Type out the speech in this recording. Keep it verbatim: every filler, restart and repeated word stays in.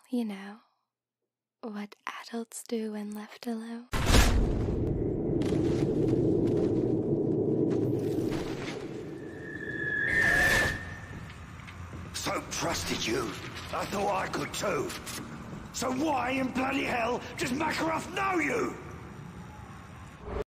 you know, what adults do when left alone. So trusted you. I thought I could too. So why in bloody hell does Makarov know you?